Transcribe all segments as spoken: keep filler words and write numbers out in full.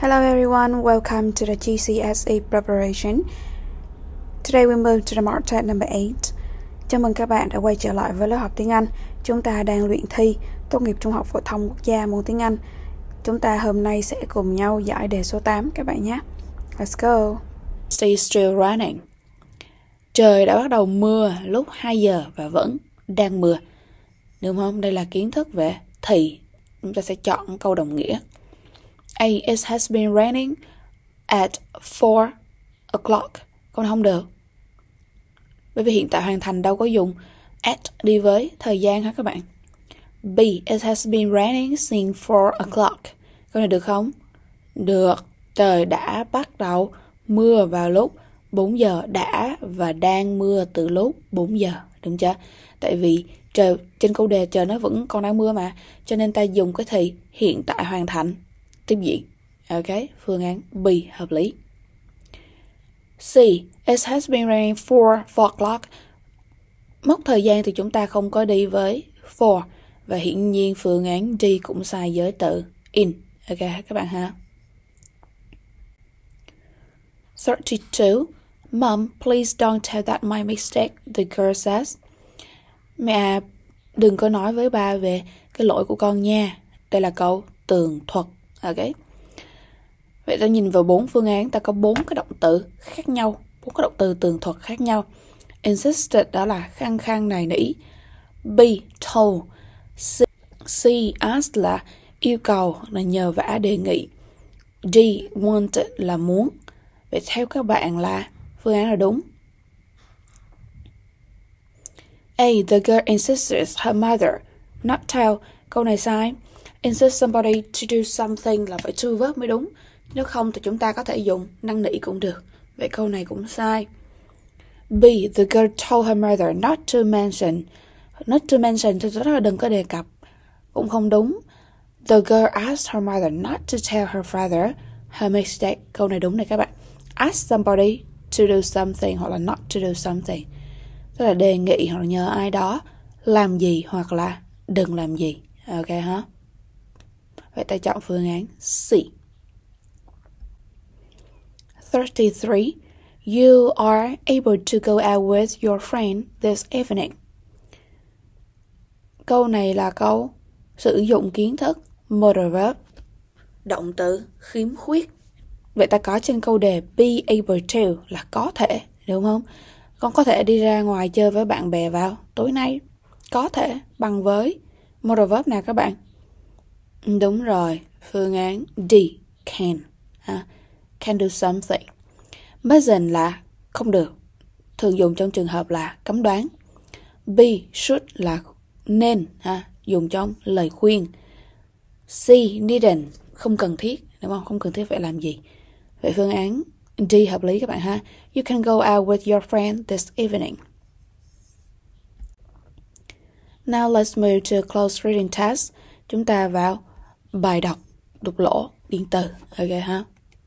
Hello everyone, welcome to the G C S E preparation. Today we move to the mark test number eight. Chào mừng các bạn đã quay trở lại với lớp học tiếng Anh. Chúng ta đang luyện thi tốt nghiệp trung học phổ thông quốc gia môn tiếng Anh. Chúng ta hôm nay sẽ cùng nhau giải đề số tám các bạn nhé. Let's go. Stay still raining. Trời đã bắt đầu mưa lúc hai giờ và vẫn đang mưa. Đúng không? Đây là kiến thức về thì. Chúng ta sẽ chọn câu đồng nghĩa. A. It has been raining at four o'clock. Câu này không được. Bởi vì hiện tại hoàn thành đâu có dùng at đi với thời gian hả các bạn. B. It has been raining since four o'clock. Câu này được không? Được. Trời đã bắt đầu mưa vào lúc bốn giờ. Đã và đang mưa từ lúc bốn giờ. Đúng chưa? Tại vì trời trên câu đề trời nó vẫn còn đang mưa mà. Cho nên ta dùng cái thì hiện tại hoàn thành tiếp diễn. Ok, phương án B hợp lý. C. It has been raining for four o'clock. Mốc thời gian thì chúng ta không có đi với for. Và hiển nhiên phương án D cũng sai với từ in. Ok các bạn ha. thirty-two. Mom, please don't tell that my mistake, the girl says. Mẹ đừng có nói với ba về cái lỗi của con nha. Đây là câu tường thuật. Ok. Vậy ta nhìn vào bốn phương án, ta có bốn cái động từ khác nhau, bốn cái động từ tường thuật khác nhau. Insisted đó là khăng khăng nài nỉ. B. Told. C. C. Asked là yêu cầu, là nhờ vả đề nghị. D. Wanted là muốn. Vậy theo các bạn là phương án là đúng. A. The girl insisted her mother not tell. Câu này sai. Insist somebody to do something là phải to verb mới đúng. Nếu không thì chúng ta có thể dùng năn nỉ cũng được. Vậy câu này cũng sai. B. The girl told her mother not to mention. Not to mention thì rất là đừng có đề cập. Cũng không đúng. The girl asked her mother not to tell her father her mistake. Câu này đúng này các bạn. Ask somebody to do something hoặc là not to do something. Tức là đề nghị hoặc là nhờ ai đó làm gì hoặc là đừng làm gì. Ok hả? Vậy ta chọn phương án C. thirty-three. You are able to go out with your friend this evening. Câu này là câu sử dụng kiến thức modal verb, động từ khiếm khuyết. Vậy ta có trên câu đề be able to là có thể, đúng không? Con có thể đi ra ngoài chơi với bạn bè vào tối nay. Có thể bằng với modal verb nào các bạn? Đúng rồi, phương án D, can. À, can do something. Mustn't là không được, thường dùng trong trường hợp là cấm đoán. B, should là nên, ha, dùng trong lời khuyên. C, needn't, không cần thiết, đúng không? Không cần thiết phải làm gì. Vậy phương án D hợp lý các bạn ha. You can go out with your friend this evening. Now let's move to close reading test. Chúng ta vào bài đọc, đục lỗ, điện từ. Ok ha.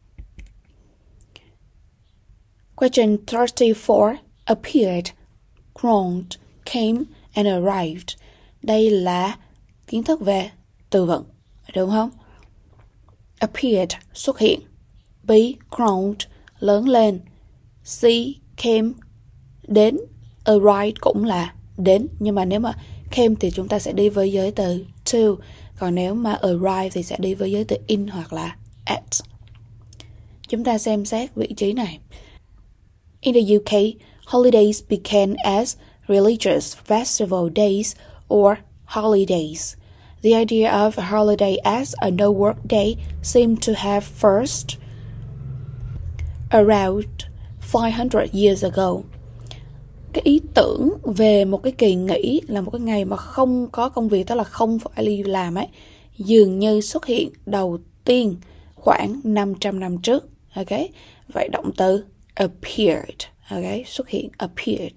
Question thirty-four. Appeared, groaned, came and arrived. Đây là kiến thức về từ vựng, đúng không? Appeared, xuất hiện. B, groaned, lớn lên. C, came, đến. Arrived cũng là đến. Nhưng mà nếu mà came thì chúng ta sẽ đi với giới từ to. Còn nếu mà arrive thì sẽ đi với giới từ in hoặc là at. Chúng ta xem xét vị trí này. In the U K, holidays began as religious festival days or holidays. The idea of a holiday as a no-work day seemed to have first around five hundred years ago. Cái ý tưởng về một cái kỳ nghỉ là một cái ngày mà không có công việc, tức là không phải đi làm ấy, dường như xuất hiện đầu tiên khoảng năm trăm năm trước. Ok, vậy động từ appeared. Ok, xuất hiện appeared.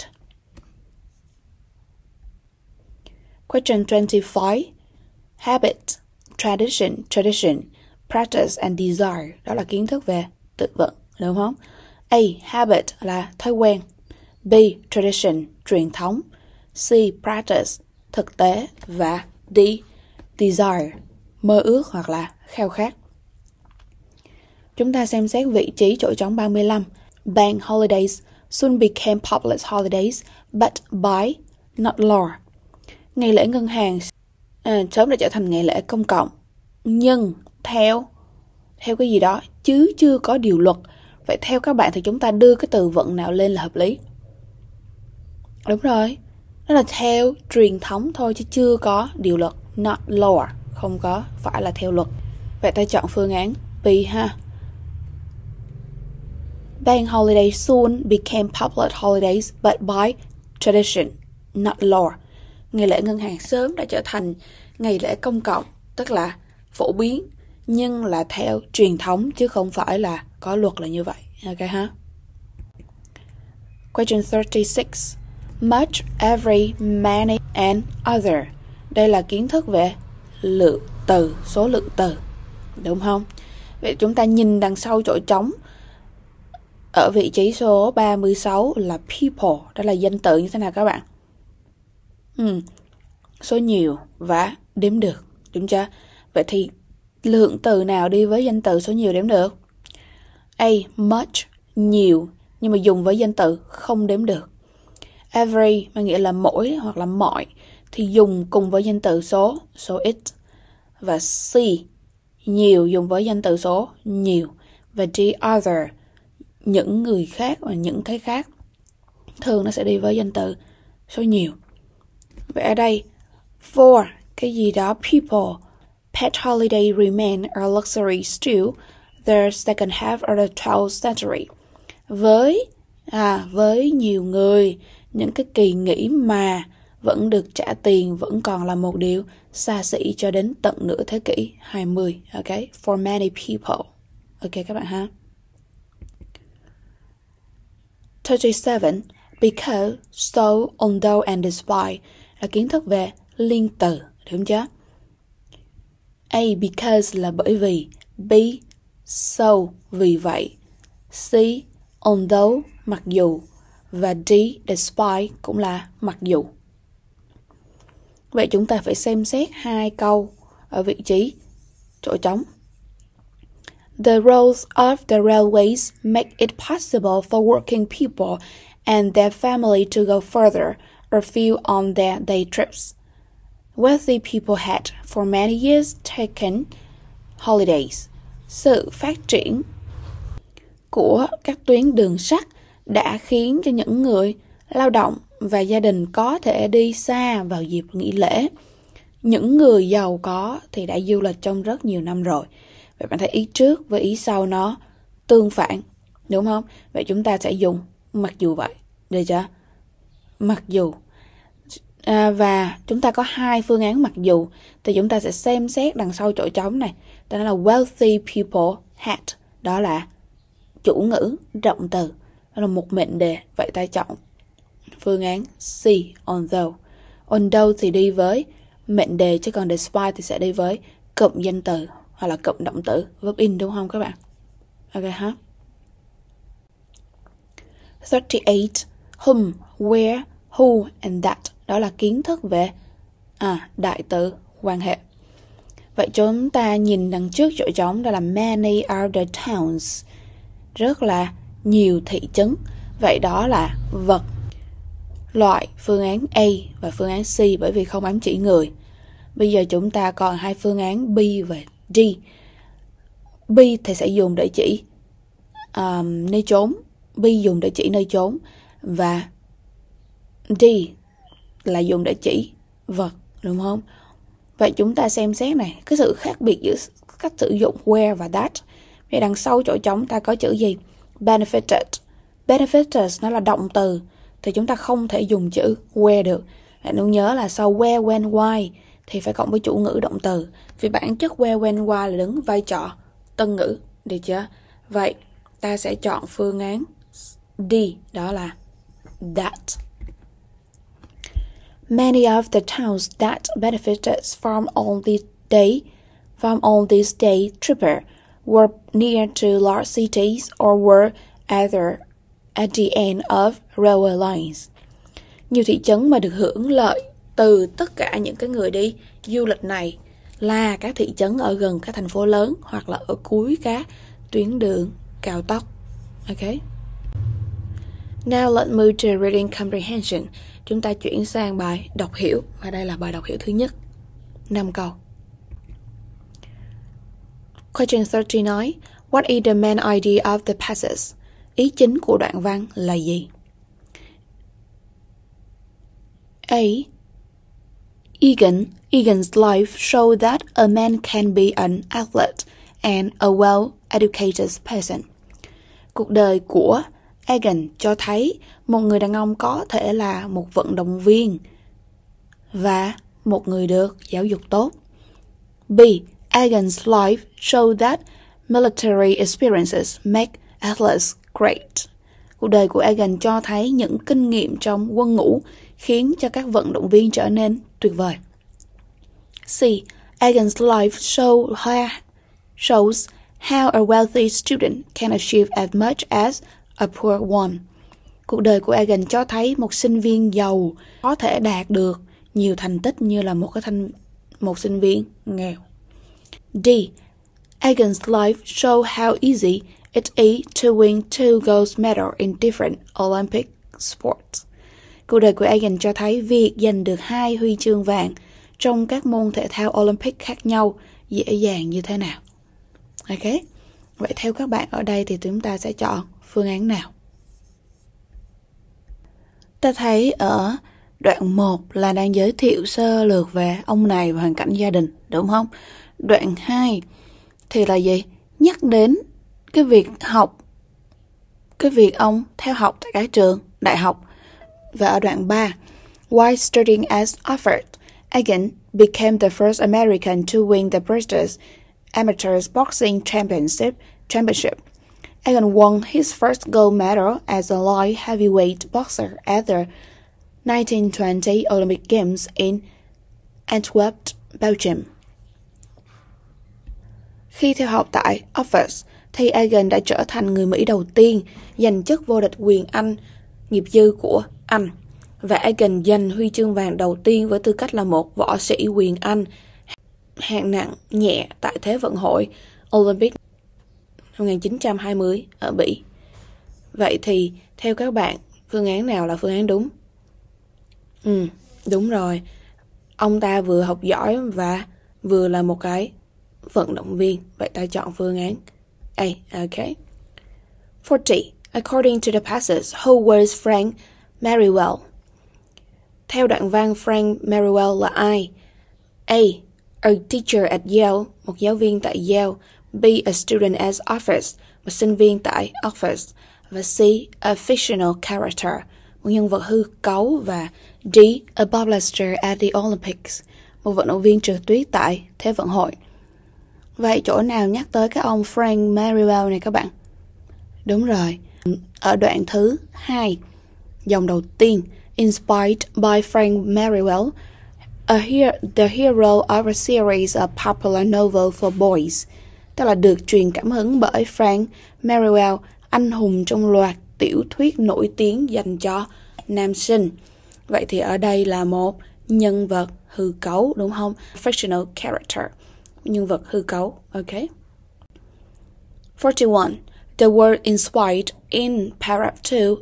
Question twenty-five. Habit, tradition, tradition, practice and desire. Đó là kiến thức về tự vựng, đúng không? A. Habit là thói quen. B. Tradition, truyền thống. C. Practice, thực tế. Và D. Desire, mơ ước hoặc là khao khát. Chúng ta xem xét vị trí chỗ trống ba mươi lăm. Bank holidays soon became public holidays, but by not law. Ngày lễ ngân hàng à, sớm đã trở thành ngày lễ công cộng, nhưng theo theo cái gì đó, chứ chưa có điều luật. Vậy theo các bạn thì chúng ta đưa cái từ vựng nào lên là hợp lý? Đúng rồi, đó là theo truyền thống thôi chứ chưa có điều luật. Not law, không có phải là theo luật. Vậy ta chọn phương án B ha. Bank holidays soon became public holidays, but by tradition, not law. Ngày lễ ngân hàng sớm đã trở thành ngày lễ công cộng, tức là phổ biến, nhưng là theo truyền thống chứ không phải là có luật là như vậy. Ok ha. Question thirty-six. Much, every, many, and other. Đây là kiến thức về lượng từ, số lượng từ. Đúng không? Vậy chúng ta nhìn đằng sau chỗ trống. Ở vị trí số ba mươi sáu là people. Đó là danh từ như thế nào các bạn? Ừ. Số nhiều và đếm được. Đúng chưa? Vậy thì lượng từ nào đi với danh từ số nhiều đếm được? A. Much, nhiều, nhưng mà dùng với danh từ không đếm được. Every mà nghĩa là mỗi hoặc là mọi thì dùng cùng với danh từ số, số ít. Và C. Nhiều dùng với danh từ số nhiều. Và D. Other, những người khác và những cái khác, thường nó sẽ đi với danh từ số nhiều. Vậy ở đây for cái gì đó people, pet holiday remain a luxury still the second half of the twelfth century. Với à với nhiều người, những cái kỳ nghỉ mà vẫn được trả tiền vẫn còn là một điều xa xỉ cho đến tận nửa thế kỷ hai mươi. Ok, for many people. Ok các bạn ha. thirty-seven. Because, so, although and despite là kiến thức về liên từ, đúng chưa? A. Because là bởi vì. B. So vì vậy. C. Although mặc dù. Và D. Despite cũng là mặc dù. Vậy chúng ta phải xem xét hai câu ở vị trí chỗ trống. The roads of the railways make it possible for working people and their family to go further afield on their day trips. Wealthy people had for many years taken holidays. Sự phát triển của các tuyến đường sắt đã khiến cho những người lao động và gia đình có thể đi xa vào dịp nghỉ lễ. Những người giàu có thì đã du lịch trong rất nhiều năm rồi. Vậy bạn thấy ý trước với ý sau nó tương phản, đúng không? Vậy chúng ta sẽ dùng mặc dù vậy, được chưa? Mặc dù. À, và chúng ta có hai phương án mặc dù, thì chúng ta sẽ xem xét đằng sau chỗ trống này. Đó là wealthy people had, đó là chủ ngữ, động từ, đó là một mệnh đề. Vậy ta chọn phương án C, although. Although thì đi với mệnh đề, chứ còn despite thì sẽ đi với cụm danh từ hoặc là cụm động từ, verb in, đúng không các bạn? Ok ha. thirty-eight. Whom, where, who and that. Đó là kiến thức về à, đại từ quan hệ. Vậy chúng ta nhìn đằng trước chỗ trống, đó là many are the towns. Rất là nhiều thị trấn. Vậy đó là vật. Loại phương án A và phương án C bởi vì không ám chỉ người. Bây giờ chúng ta còn hai phương án B và D. B thì sẽ dùng để chỉ um, nơi chốn. B dùng để chỉ nơi chốn. Và D là dùng để chỉ vật, đúng không? Vậy chúng ta xem xét này, cái sự khác biệt giữa cách sử dụng where và that. Vậy đằng sau chỗ trống ta có chữ gì? Benefited. Benefited nó là động từ, thì chúng ta không thể dùng chữ where được. Bạn nên nhớ là sau where, when, why thì phải cộng với chủ ngữ động từ. Vì bản chất where, when, why là đứng vai trò tân ngữ, được chưa? Vậy ta sẽ chọn phương án D, đó là that. Many of the towns that benefited from all this day, from all this day tripper were near to large cities or were either at the end of railway lines. Nhiều thị trấn mà được hưởng lợi từ tất cả những cái người đi du lịch này là các thị trấn ở gần các thành phố lớn hoặc là ở cuối các tuyến đường cao tốc. Ok. Now let's move to reading comprehension. Chúng ta chuyển sang bài đọc hiểu. Và đây là bài đọc hiểu thứ nhất. năm câu. Question thirty nói, what is the main idea of the passage? Ý chính của đoạn văn là gì? A. Egan. Egan's life showed that a man can be an athlete and a well-educated person. Cuộc đời của Egan cho thấy một người đàn ông có thể là một vận động viên và một người được giáo dục tốt. B. Egan's life showed that military experiences make athletes great. Cuộc đời của Egan cho thấy những kinh nghiệm trong quân ngũ khiến cho các vận động viên trở nên tuyệt vời. C. Egan's life show how, shows how a wealthy student can achieve as much as a poor one. Cuộc đời của Egan cho thấy một sinh viên giàu có thể đạt được nhiều thành tích như là một cái thanh một sinh viên nghèo. D. Egan's life show how easy it is to win two gold medals in different Olympic sports. Cuộc đời của Egan cho thấy việc giành được hai huy chương vàng trong các môn thể thao Olympic khác nhau dễ dàng như thế nào. Ok. Vậy theo các bạn ở đây thì chúng ta sẽ chọn phương án nào? Ta thấy ở đoạn một là đang giới thiệu sơ lược về ông này và hoàn cảnh gia đình, đúng không? Đoạn hai thì là gì? Nhắc đến cái việc học, cái việc ông theo học tại các trường đại học. Và ở đoạn ba, while studying at Oxford, Egan became the first American to win the prestigious Amateur Boxing Championship. Championship. Egan won his first gold medal as a light heavyweight boxer at the nineteen twenty Olympic Games in Antwerp, Belgium. Khi theo học tại Oxford, thì Egan đã trở thành người Mỹ đầu tiên giành chức vô địch quyền Anh nghiệp dư của Anh. Và Egan giành huy chương vàng đầu tiên với tư cách là một võ sĩ quyền Anh hạng nặng nhẹ tại Thế vận hội Olympic năm một nghìn chín trăm hai mươi ở Bỉ. Vậy thì theo các bạn, phương án nào là phương án đúng? Ừ, đúng rồi. Ông ta vừa học giỏi và vừa là một cái vận động viên. Vậy ta chọn phương án A. Ok. forty. According to the passage, who was Frank Merriwell? Theo đoạn văn, Frank Merriwell là ai? A. A teacher at Yale, một giáo viên tại Yale. B. A student at Oxford, một sinh viên tại Oxford. Và C. A fictional character, một nhân vật hư cấu. Và D. A bobsledder at the Olympics, một vận động viên trượt tuyết tại Thế vận hội. Vậy chỗ nào nhắc tới cái ông Frank Merriwell này các bạn? Đúng rồi. Ở đoạn thứ hai, dòng đầu tiên, inspired by Frank Merriwell, a he- the hero of a series of popular novels for boys, tức là được truyền cảm hứng bởi Frank Merriwell, anh hùng trong loạt tiểu thuyết nổi tiếng dành cho nam sinh. Vậy thì ở đây là một nhân vật hư cấu, đúng không? Fictional character, nhân vật hư cấu. Ok. forty-one. The word inspired in paragraph two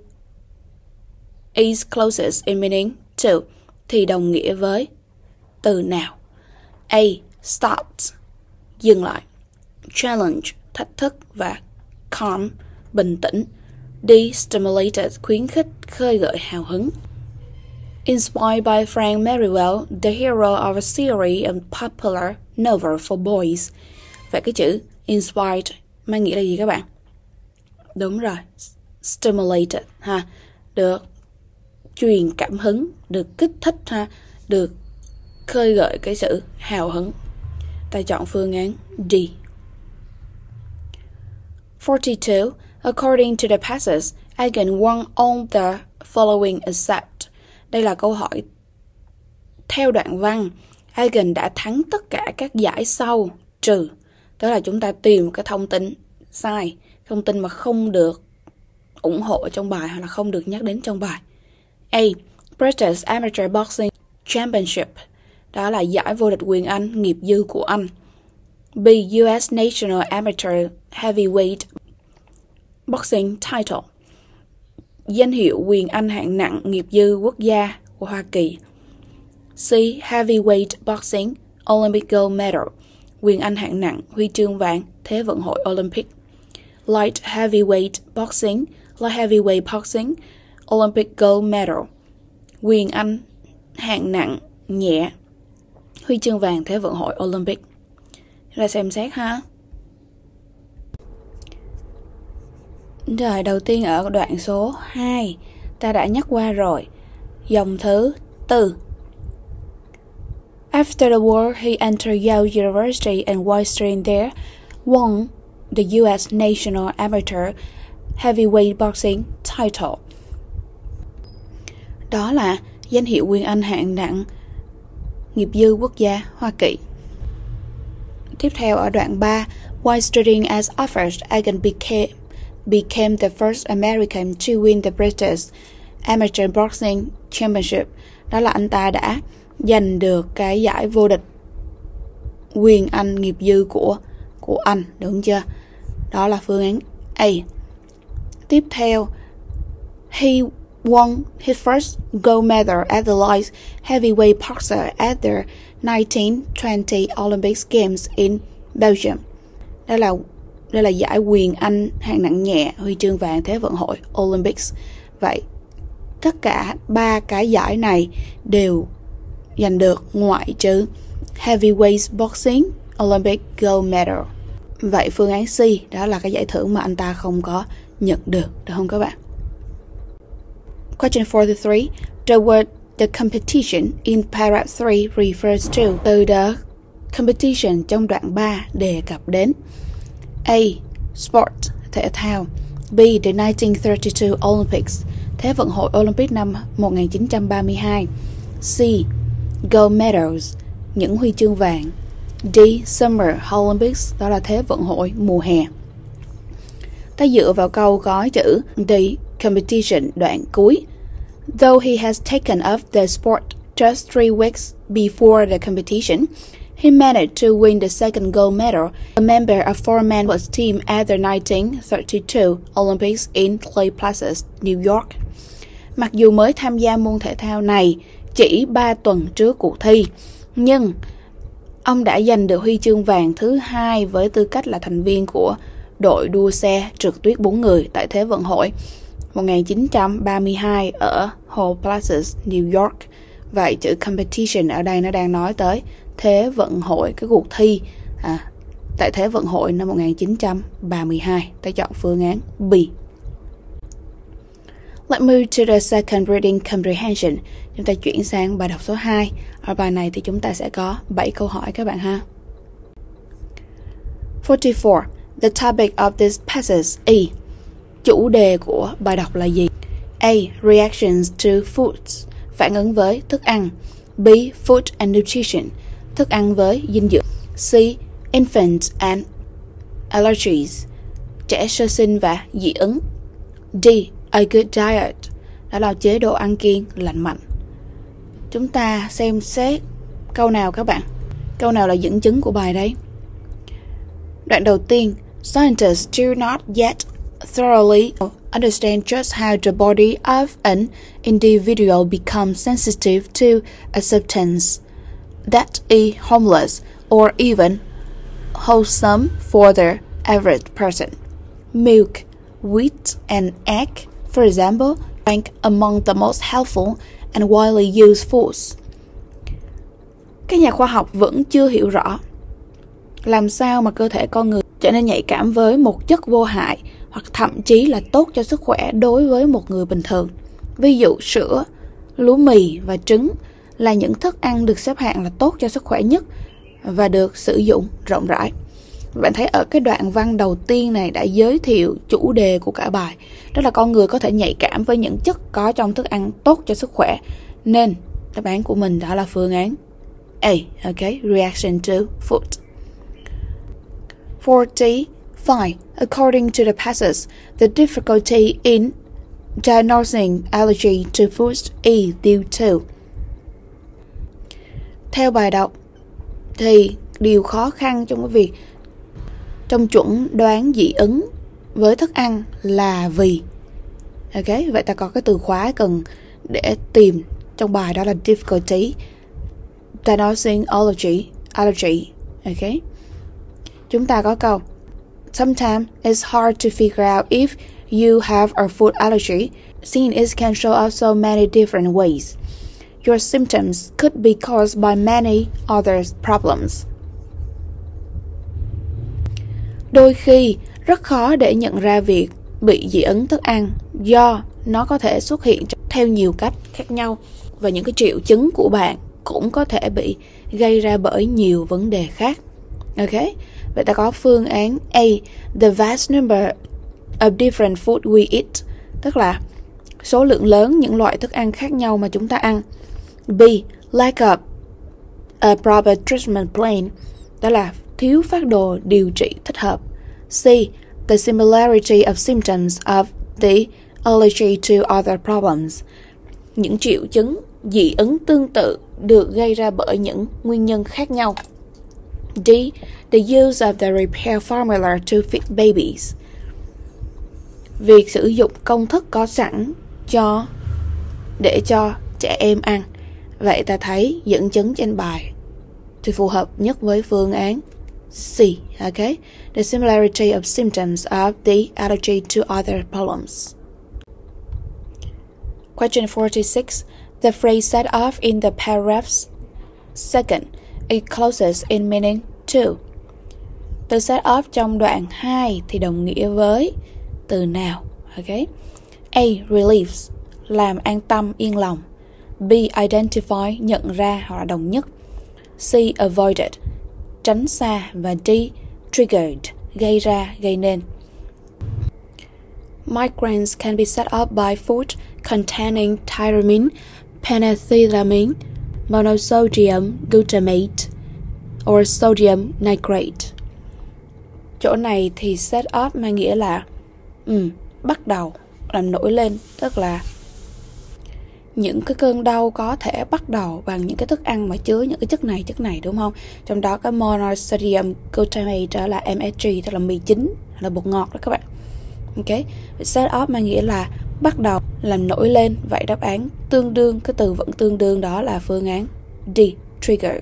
is closest in meaning to, thì đồng nghĩa với từ nào? A. Stopped, dừng lại. Challenge, thách thức. Và calm, bình tĩnh. D. Stimulated, khuyến khích, khơi gợi hào hứng. Inspired by Frank Merriwell, the hero of a series of popular novels for boys. Vậy cái chữ inspired mang nghĩa là gì các bạn? Đúng rồi, stimulated ha, được truyền cảm hứng, được kích thích ha, được khơi gợi cái sự hào hứng. Ta chọn phương án D. forty-two. According to the passage, Egan won all the following except. Đây là câu hỏi theo đoạn văn. Egan đã thắng tất cả các giải sau trừ, tức là chúng ta tìm cái thông tin sai, thông tin mà không được ủng hộ trong bài hoặc là không được nhắc đến trong bài. A. British Amateur Boxing Championship, đó là giải vô địch quyền Anh nghiệp dư của Anh. B. u ét National Amateur heavyweight boxing title. Danh hiệu quyền Anh hạng nặng nghiệp dư quốc gia của Hoa Kỳ. C. Heavyweight boxing Olympic gold medal. Quyền Anh hạng nặng huy chương vàng Thế vận hội Olympic. Light heavyweight boxing Light heavyweight boxing Olympic gold medal. Quyền Anh hạng nặng nhẹ huy chương vàng Thế vận hội Olympic. Ra xem xét ha. Rồi, đầu tiên ở đoạn số hai ta đã nhắc qua rồi. Dòng thứ tư. After the war, he entered Yale University and while studying there, won the U S National Amateur Heavyweight Boxing title. Đó là danh hiệu quyền Anh hạng nặng nghiệp dư quốc gia Hoa Kỳ. Tiếp theo ở đoạn ba, while studying as Oxford, Egan became, became the first American to win the British Amateur Boxing Championship. Đó là anh ta đã giành được cái giải vô địch quyền Anh nghiệp dư của của Anh, đúng chưa? Đó là phương án A. Tiếp theo, he won his first gold medal at the light heavyweight boxer at the nineteen twenty Olympic Games in Belgium. Đó là đây là giải quyền Anh hạng nặng nhẹ huy chương vàng Thế vận hội Olympics. Vậy tất cả ba cái giải này đều giành được ngoại trừ heavyweight boxing Olympic gold medal. Vậy phương án C đó là cái giải thưởng mà anh ta không có nhận được, được không các bạn? Question forty-three. The word the competition in paragraph three refers to. Từ the competition trong đoạn ba đề cập đến A. Sport, thể thao. B. The nineteen thirty-two Olympics, Thế vận hội Olympic năm một nghìn chín trăm ba mươi hai. C. Gold medals, những huy chương vàng. D. Summer Olympics, đó là Thế vận hội mùa hè. Ta dựa vào câu có chữ the competition đoạn cuối. Though he has taken up the sport just three weeks before the competition, he managed to win the second gold medal, a member of four-man sports team at the nineteen thirty-two Olympics in Clay Plaza, New York. Mặc dù mới tham gia môn thể thao này chỉ ba tuần trước cuộc thi, nhưng ông đã giành được huy chương vàng thứ hai với tư cách là thành viên của đội đua xe trượt tuyết bốn người tại Thế vận hội một nghìn chín trăm ba mươi hai ở Hall Plaza, New York. Vậy chữ competition ở đây nó đang nói tới Thế vận hội, cái cuộc thi à, tại Thế vận hội năm một nghìn chín trăm ba mươi hai. Ta chọn phương án B. Let's move to the second reading comprehension. Chúng ta chuyển sang bài đọc số hai. Ở bài này thì chúng ta sẽ có bảy câu hỏi các bạn ha. forty-four. The topic of this passage is. Chủ đề của bài đọc là gì? A. Reactions to foods, phản ứng với thức ăn. B. Food and nutrition, thức ăn với dinh dưỡng. C. Infants and allergies, trẻ sơ sinh và dị ứng. D. A good diet, đó là chế độ ăn kiêng lành mạnh. Chúng ta xem xét câu nào các bạn? Câu nào là dẫn chứng của bài đây? Đoạn đầu tiên, scientists do not yet thoroughly understand just how the body of an individual becomes sensitive to a substance that is harmless or even wholesome for the average person. Milk, wheat, and egg, for example, rank among the most helpful and widely used foods. Các nhà khoa học vẫn chưa hiểu rõ làm sao mà cơ thể con người trở nên nhạy cảm với một chất vô hại hoặc thậm chí là tốt cho sức khỏe đối với một người bình thường. Ví dụ sữa, lúa mì và trứng là những thức ăn được xếp hạng là tốt cho sức khỏe nhất và được sử dụng rộng rãi. Bạn thấy ở cái đoạn văn đầu tiên này đã giới thiệu chủ đề của cả bài. Đó là con người có thể nhạy cảm với những chất có trong thức ăn tốt cho sức khỏe. Nên đáp án của mình đó là phương án A. Okay, reaction to food. forty-five. According to the passage, the difficulty in diagnosing allergy to foods is due to. Theo bài đọc thì điều khó khăn trong cái việc trong chuẩn đoán dị ứng với thức ăn là vì. Ok, vậy ta có cái từ khóa cần để tìm trong bài, đó là difficulty diagnosing allergy. Allergy. Ok. Chúng ta có câu sometimes it's hard to figure out if you have a food allergy, since it can show up so many different ways. Your symptoms could be caused by many other problems. Đôi khi rất khó để nhận ra việc bị dị ứng thức ăn do nó có thể xuất hiện theo nhiều cách khác nhau, và những cái triệu chứng của bạn cũng có thể bị gây ra bởi nhiều vấn đề khác. Ok, vậy ta có phương án A, the vast number of different food we eat, tức là số lượng lớn những loại thức ăn khác nhau mà chúng ta ăn. B, lack of a proper treatment plan, đó là thiếu phác đồ điều trị thích hợp. C, the similarity of symptoms of the allergy to other problems, những triệu chứng dị ứng tương tự được gây ra bởi những nguyên nhân khác nhau. D, the use of the repair formula to feed babies, việc sử dụng công thức có sẵn cho để cho trẻ em ăn. Vậy ta thấy dẫn chứng trên bài thì phù hợp nhất với phương án C. Ok, the similarity of symptoms of the allergy to other problems. Question forty-six. The phrase set off in the paragraphs second, it closes in meaning to. Từ set off trong đoạn hai thì đồng nghĩa với từ nào? Ok. A, relieves, làm an tâm, yên lòng. B, identify, nhận ra hoặc là đồng nhất. C, avoided, tránh xa. Và D, triggered, gây ra, gây nên. Migraines can be set off by food containing tyramine, phenethylamine, monosodium glutamate, or sodium nitrate. Chỗ này thì set off mang nghĩa là um, bắt đầu, làm nổi lên, tức là những cái cơn đau có thể bắt đầu bằng những cái thức ăn mà chứa những cái chất này, chất này, đúng không? Trong đó cái monosodium glutamate là em ét giê, tức là mì chính, là bột ngọt đó các bạn. Ok, set off mang nghĩa là bắt đầu, làm nổi lên. Vậy đáp án tương đương, cái từ vẫn tương đương đó là phương án D, triggered.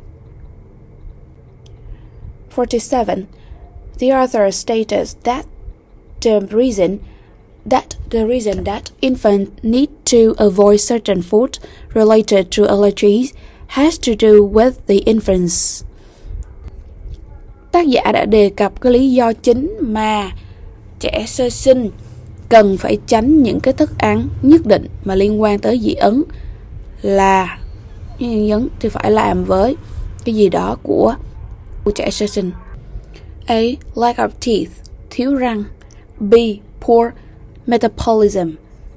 forty-seven. The author stated that the reason that the reason that infants need to avoid certain food related to allergies has to do with the infants. Tác giả đã đề cập cái lý do chính mà trẻ sơ sinh cần phải tránh những cái thức ăn nhất định mà liên quan tới dị ứng là nhân dân thì phải làm với cái gì đó của, của trẻ sơ sinh. A, lack of teeth, thiếu răng. B, poor metabolism,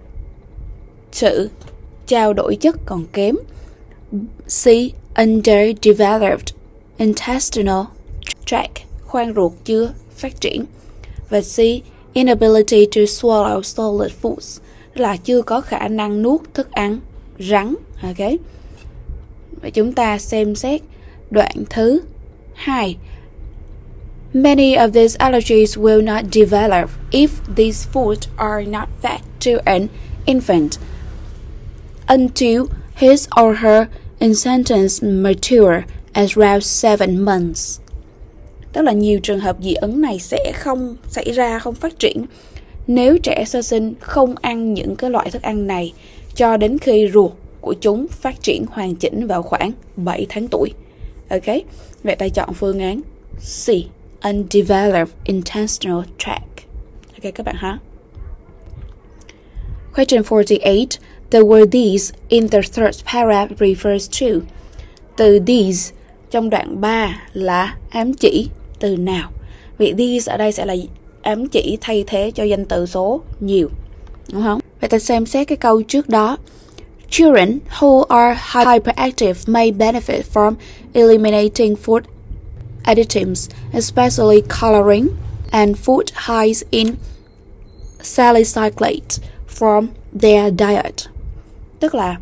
sự trao đổi chất còn kém. C, underdeveloped intestinal tract, khoang ruột chưa phát triển. Và C, inability to swallow solid foods, là chưa có khả năng nuốt thức ăn rắn. Ok, vậy chúng ta xem xét đoạn thứ hai. Many of these allergies will not develop if these foods are not fed to an infant until his or her intestines mature at around seven months. Tức là nhiều trường hợp dị ứng này sẽ không xảy ra, không phát triển nếu trẻ sơ sinh không ăn những cái loại thức ăn này cho đến khi ruột của chúng phát triển hoàn chỉnh vào khoảng bảy tháng tuổi. Ok, vậy ta chọn phương án C, undeveloped intestinal tract. Ok các bạn ha. Question forty-eight. The word these in the third paragraph refers to. Từ these trong đoạn ba là ám chỉ từ nào? Vậy these ở đây sẽ là ám chỉ thay thế cho danh từ số nhiều, đúng không? Vậy ta xem xét cái câu trước đó. Children who are hyperactive may benefit from eliminating food additives, especially coloring and food highs in salicylate from their diet. Tức là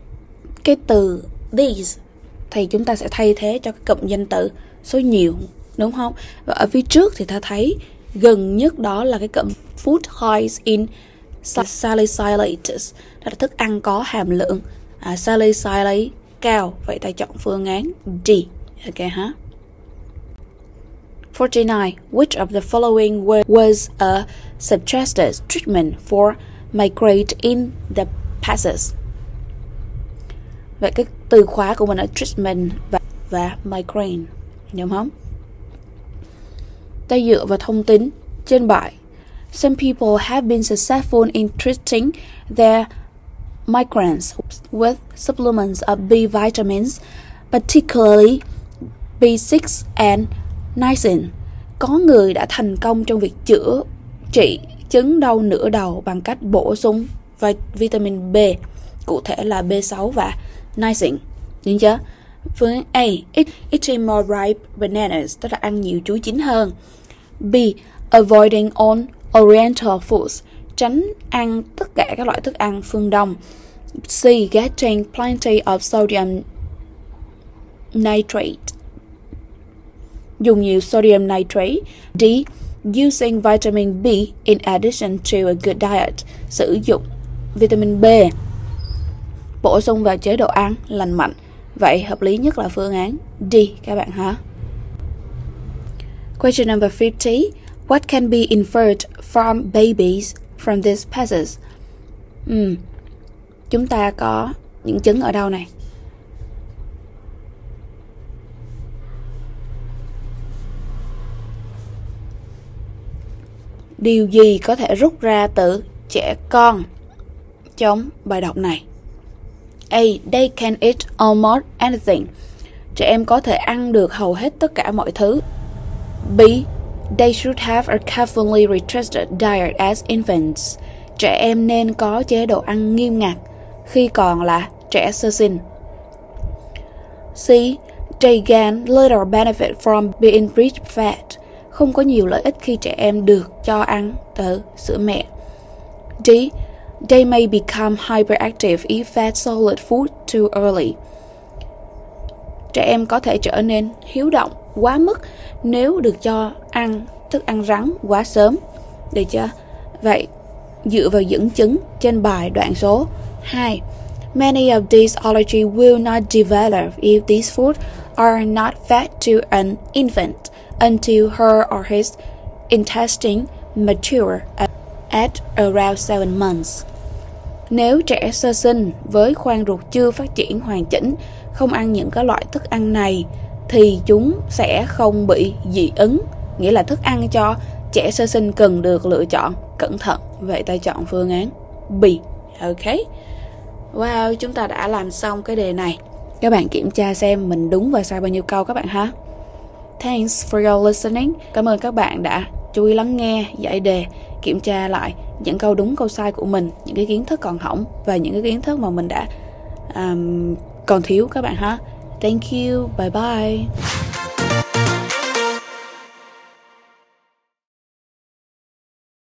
cái từ these thì chúng ta sẽ thay thế cho cái cụm danh từ số nhiều đúng không? Và ở phía trước thì ta thấy gần nhất đó là cái cụm food highs in salicylates, đó là thức ăn có hàm lượng à, salicylate cao. Vậy ta chọn phương án D. Ok ha. forty-nine. Which of the following was a suggested treatment for migraine in the past? Vậy cái từ khóa của mình là treatment và, và migraine, đúng không? Ta dựa vào thông tin trên bài. Some people have been successful in treating their migraines with supplements of B vitamins, particularly B six and niacin. Có người đã thành công trong việc chữa trị chứng đau nửa đầu bằng cách bổ sung vitamin B, cụ thể là B sáu và niacin. Đúng chưa? Phương án A, eat, eating more ripe bananas, tức là ăn nhiều chuối chín hơn. B, avoiding all oriental foods, tránh ăn tất cả các loại thức ăn phương Đông. C, getting plenty of sodium nitrate, dùng nhiều sodium nitrate. D, using vitamin B in addition to a good diet, sử dụng vitamin B bổ sung vào chế độ ăn lành mạnh. Vậy hợp lý nhất là phương án D các bạn ha. Question number fifty. What can be inferred from babies from this passage? uhm. Chúng ta có những chứng ở đâu này? Điều gì có thể rút ra từ trẻ con trong bài đọc này? A. They can eat almost anything. Trẻ em có thể ăn được hầu hết tất cả mọi thứ. B. They should have a carefully restricted diet as infants. Trẻ em nên có chế độ ăn nghiêm ngặt khi còn là trẻ sơ sinh. C. They gain little benefit from being breastfed. Không có nhiều lợi ích khi trẻ em được cho ăn từ sữa mẹ. D. They may become hyperactive if fed solid food too early. Trẻ em có thể trở nên hiếu động quá mức nếu được cho ăn thức ăn rắn quá sớm. Được chưa? Vậy dựa vào dẫn chứng trên bài đoạn số hai, many of these allergy will not develop if these foods are not fed to an infant until her or his intestine mature at around seven months. Nếu trẻ sơ sinh với khoang ruột chưa phát triển hoàn chỉnh không ăn những cái loại thức ăn này thì chúng sẽ không bị dị ứng, nghĩa là thức ăn cho trẻ sơ sinh cần được lựa chọn cẩn thận. Vậy ta chọn phương án B. Ok. Wow, chúng ta đã làm xong cái đề này. Các bạn kiểm tra xem mình đúng và sai bao nhiêu câu các bạn ha. Thanks for your listening. Cảm ơn các bạn đã chú ý lắng nghe giải đề, kiểm tra lại những câu đúng câu sai của mình, những cái kiến thức còn hỏng và những cái kiến thức mà mình đã um, còn thiếu các bạn ha. Thank you. Bye bye.